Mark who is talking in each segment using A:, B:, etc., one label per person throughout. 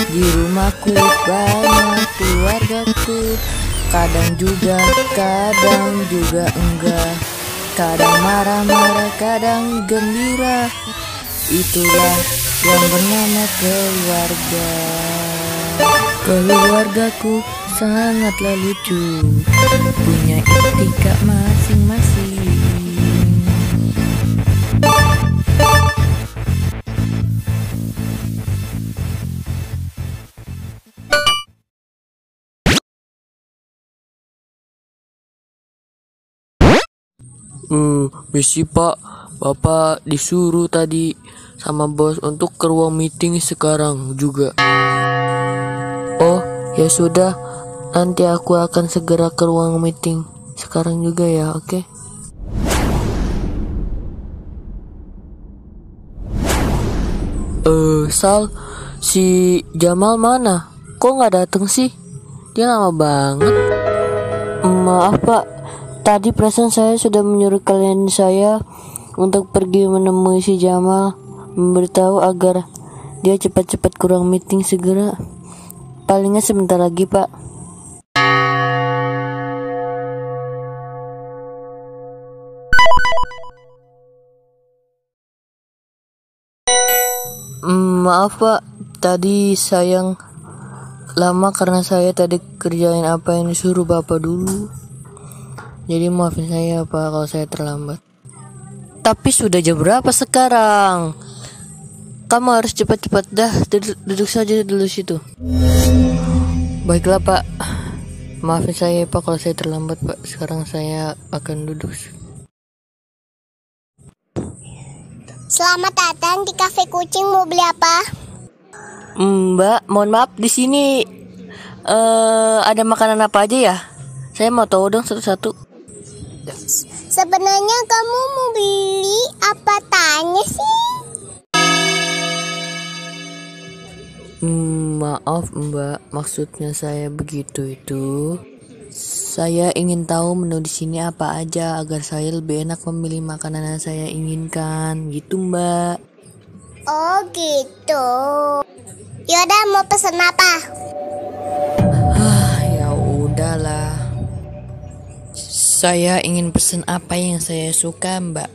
A: Di rumahku banyak keluargaku, kadang juga enggak. Kadang marah-marah, kadang gembira. Itulah yang bernama keluarga. Keluargaku sangatlah lucu, punya etika masing-masing. Misi Pak, Bapak disuruh tadi sama bos untuk ke ruang meeting sekarang juga. Oh, ya sudah, nanti aku akan segera ke ruang meeting sekarang juga ya, oke? Sal, si Jamal mana? Kok nggak dateng sih? Dia lama banget. Maaf Pak, tadi perasaan saya sudah menyuruh kalian saya untuk pergi menemui si Jamal, memberitahu agar dia cepat-cepat ke ruang meeting segera. Palingnya sebentar lagi Pak. Maaf Pak, tadi sayang lama karena saya tadi kerjain apa yang disuruh Bapak dulu. Jadi maafin saya Pak kalau saya terlambat. Tapi sudah jam berapa sekarang? Kamu harus cepat-cepat dah, duduk saja dulu situ. Baiklah Pak, maafin saya Pak kalau saya terlambat Pak. Sekarang saya akan duduk.
B: Selamat datang di Cafe Kucing, mau beli apa?
A: Mbak, mohon maaf, di sini ada makanan apa aja ya? Saya mau tahu dong satu-satu.
B: Sebenarnya kamu mau beli apa, tanya sih?
A: Maaf Mbak, maksudnya saya begitu itu. Saya ingin tahu menu di sini apa aja agar saya lebih enak memilih makanan yang saya inginkan, gitu Mbak.
B: Oh gitu. Yaudah, mau pesen apa?
A: Ya udahlah. Saya ingin pesen apa yang saya suka Mbak.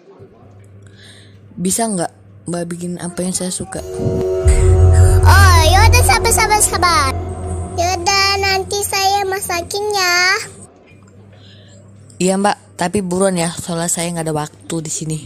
A: Bisa nggak Mbak bikin apa yang saya suka?
B: Oh yaudah, sabar. Yaudah, nanti saya masakin ya.
A: Iya Mbak, tapi buruan ya, soalnya saya nggak ada waktu di sini.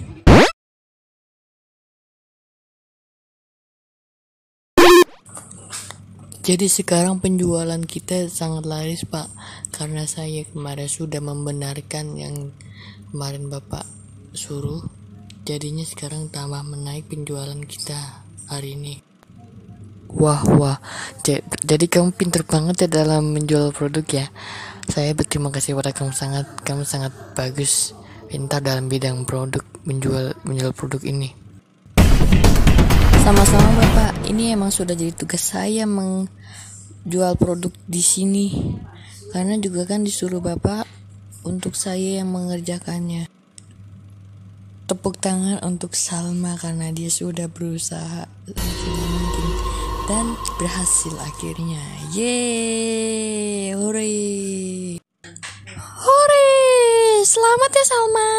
A: Jadi sekarang penjualan kita sangat laris Pak, karena saya kemarin sudah membenarkan yang kemarin Bapak suruh. Jadinya sekarang tambah menaik penjualan kita hari ini. Wah, jadi kamu pinter banget ya dalam menjual produk ya. Saya berterima kasih pada kamu sangat bagus, pintar dalam bidang produk, menjual produk ini. Sama-sama Bapak, ini emang sudah jadi tugas saya menjual produk di sini. Karena juga kan disuruh Bapak untuk saya yang mengerjakannya. Tepuk tangan untuk Salma karena dia sudah berusaha semaksimal mungkin dan berhasil akhirnya. Yeay, hore. Selamat ya Salma.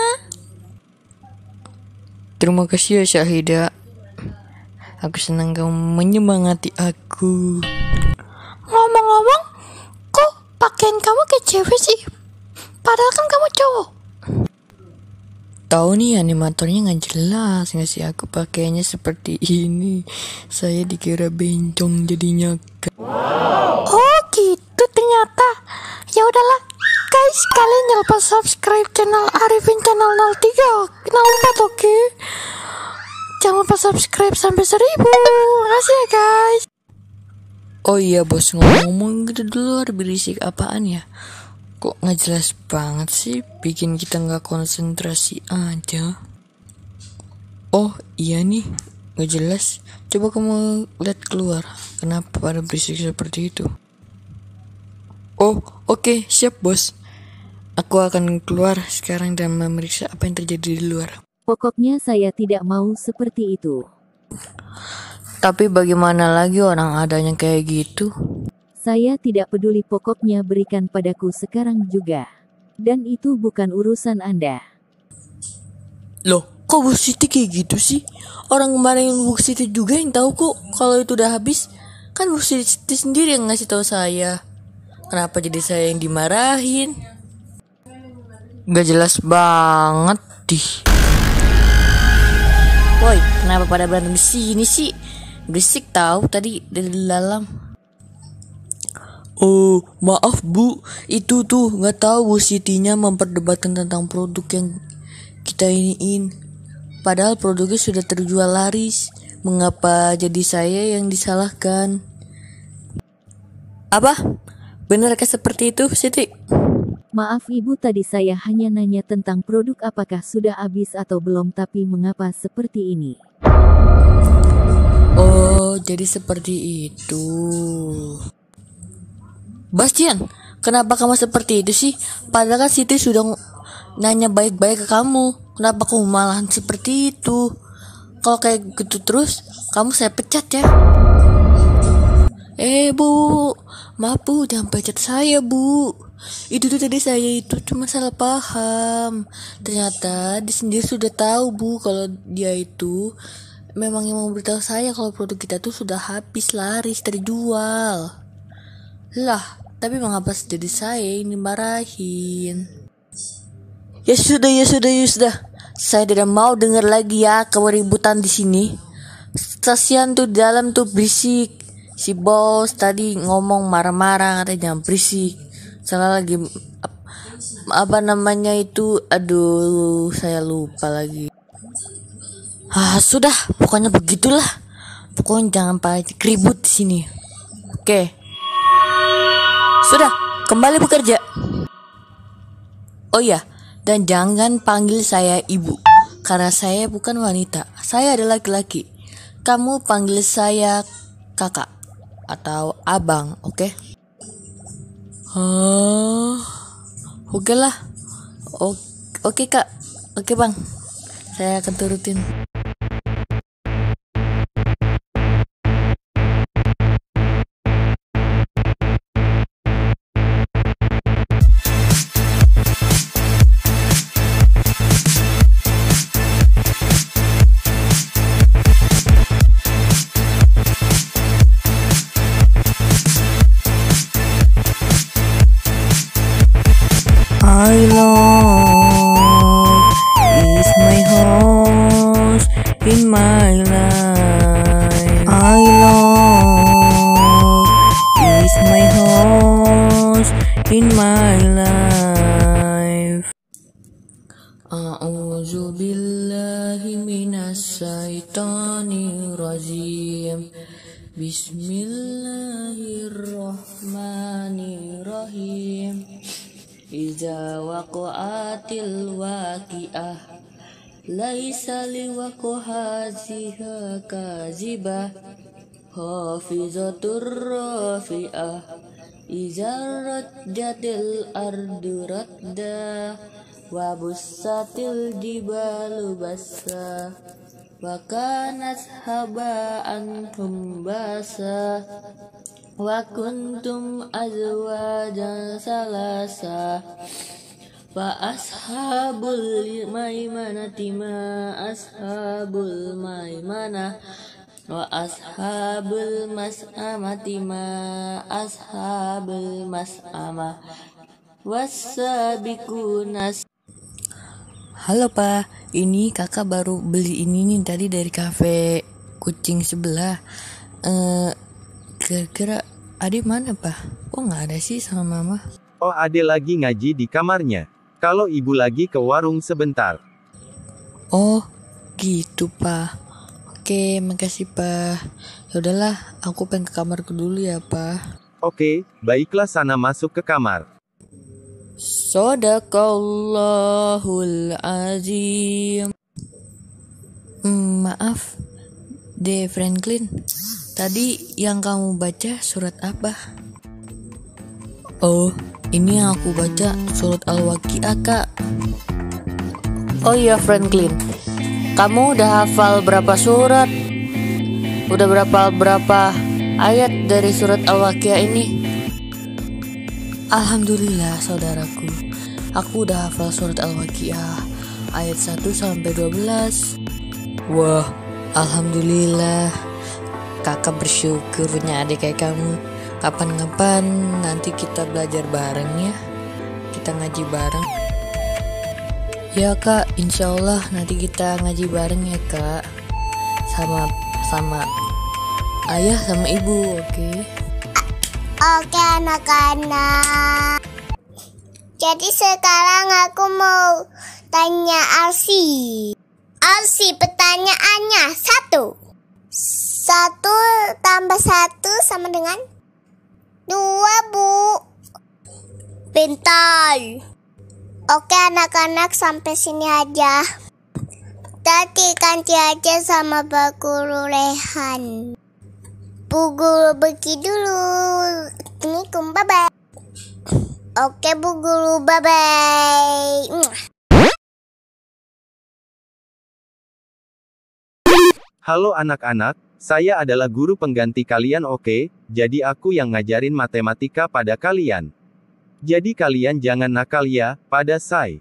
A: Terima kasih ya Syahida. Aku senang kamu menyemangati aku.
C: Ngomong-ngomong, kok pakaian kamu kayak cewek sih? Padahal kan kamu cowok.
A: Tahu nih animatornya nggak jelas ngasih aku pakaiannya seperti ini. Saya dikira bencong jadinya.
C: Oh gitu ternyata. Ya udahlah, guys, kalian jangan lupa subscribe channel Arifin channel 03 04, oke? Jangan lupa subscribe sampai 1000. Makasih ya guys.
A: Oh iya bos, ngomong-ngomong gitu dulu, ada berisik apaan ya? Kok nggak jelas banget sih, bikin kita nggak konsentrasi aja. Oh iya nih, nggak jelas. Coba kamu lihat keluar, kenapa pada berisik seperti itu? Oh oke, siap bos. Aku akan keluar sekarang dan memeriksa apa yang terjadi di luar.
D: Pokoknya saya tidak mau seperti itu.
A: Tapi bagaimana lagi orang adanya kayak gitu?
D: Saya tidak peduli, pokoknya berikan padaku sekarang juga. Dan itu bukan urusan Anda.
A: Loh, kok Bu Siti kayak gitu sih? Orang kemarin Bu Siti juga yang tahu kok kalau itu udah habis. Kan Bu Siti sendiri yang ngasih tahu saya. Kenapa jadi saya yang dimarahin? Gak jelas banget dih. Woi, kenapa pada berantem di sini sih? Berisik tahu tadi dari dalam. Oh, maaf Bu, itu tuh nggak tahu Bu Sitinya memperdebatkan tentang produk yang kita iniin. Padahal produknya sudah terjual laris. Mengapa jadi saya yang disalahkan? Apa? Benarkah seperti itu, Siti?
D: Maaf Ibu, tadi saya hanya nanya tentang produk apakah sudah habis atau belum, tapi mengapa seperti ini?
A: Oh, jadi seperti itu. Bastian, kenapa kamu seperti itu sih? Padahal kan Siti sudah nanya baik-baik ke kamu. Kenapa kamu malahan seperti itu? Kalau kayak gitu terus, kamu saya pecat ya. Bu, maaf Bu, jangan pecat saya Bu. Itu tuh tadi saya itu cuma salah paham. Ternyata dia sendiri sudah tahu Bu kalau dia itu memang yang mau beritahu saya kalau produk kita tuh sudah habis laris terjual. Lah, tapi mengapa jadi saya yang dimarahin? Ya sudah. Saya tidak mau dengar lagi ya keributan di sini. Stasiun tuh di dalam tuh berisik. Si bos tadi ngomong marah-marah katanya jangan berisik. Salah lagi apa namanya itu? Aduh, saya lupa lagi. Sudah, pokoknya begitulah. Pokoknya jangan pakai ribut di sini. Oke. Sudah, kembali bekerja. Oh ya, dan jangan panggil saya ibu, karena saya bukan wanita. Saya adalah laki-laki. Kamu panggil saya kakak atau abang, oke? Oke lah. Oke Kak. Oke Bang. Saya akan turutin. I love is my host in my life. I love is my host in my life. A'udzu billahi minas syaitonir rajim. Bismillahirrahmanirrahim. Iza waqa'atil waqi'ah laisa liwaqahaziha kazibah hafizatur rafi'ah iza rajjatil ardu radda wa bussatil jibalu bassa wa kanat haba'an humbasa wa kuntum azwajan salasa fa ashabul maimanati ma ashabul maimanah wa ashabul mas'amati ma ashabul mas'amah wasabiqunas. Halo Pak, ini kakak baru beli ini nih tadi dari kafe kucing sebelah. Kira-kira adik mana Pak? Kok nggak ada sih sama mama?
E: Oh, Ade lagi ngaji di kamarnya. Kalau ibu lagi ke warung sebentar.
A: Oh, gitu Pak. Oke, makasih Pak. Ya udahlah, aku pengen ke kamarku dulu ya Pak.
E: Oke, baiklah, sana masuk ke kamar.
A: Shadaqallahul azim. Maaf, De Franklin. Tadi yang kamu baca surat apa? Oh, ini yang aku baca surat Al-Waqiah, Kak. Oh iya Franklin, kamu udah hafal berapa surat? Udah berapa ayat dari surat Al-Waqiah ini? Alhamdulillah saudaraku, aku udah hafal surat Al-Waqiah ayat 1 sampai 12. Wah, alhamdulillah. Kakak bersyukur punya adik kayak kamu. Kapan-kapan nanti kita belajar bareng ya. Kita ngaji bareng. Ya kak, insya Allah nanti kita ngaji bareng ya kak. Sama ayah sama ibu, oke?
B: Oke anak-anak. Jadi sekarang aku mau tanya Alsi. Alsi, pertanyaannya 1 tambah 1 sama dengan 2, Bu. Pintar. Oke anak-anak, sampai sini aja. Tadi ganti aja sama Bu Guru Rehan. Bu Guru pergi dulu. Assalamualaikum, bye-bye. Oke Bu Guru, bye-bye.
E: Halo anak-anak, saya adalah guru pengganti kalian oke? Jadi aku yang ngajarin matematika pada kalian. Jadi kalian jangan nakal ya, pada saya.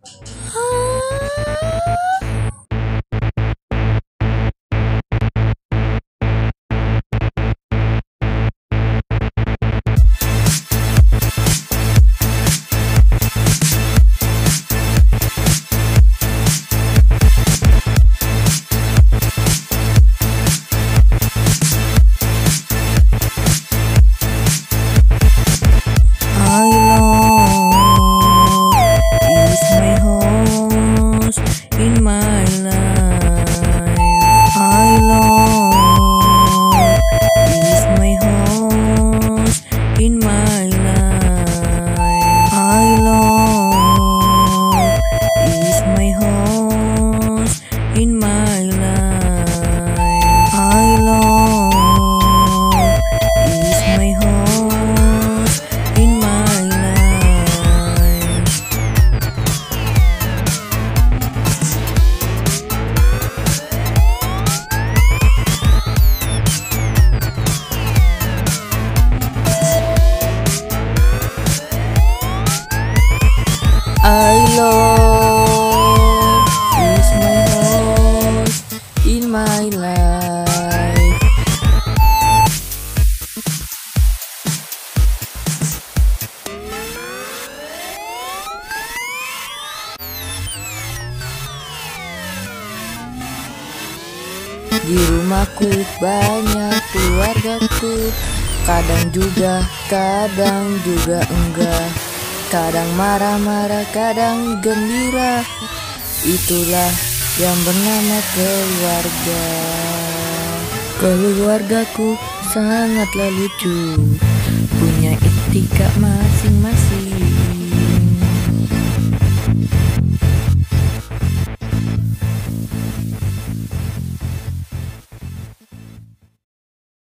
A: I love is my host in my life. Di rumahku banyak keluargaku, kadang juga enggak. Kadang marah-marah, kadang gembira. Itulah yang bernama keluarga. Keluargaku sangatlah lucu, punya etika masing-masing.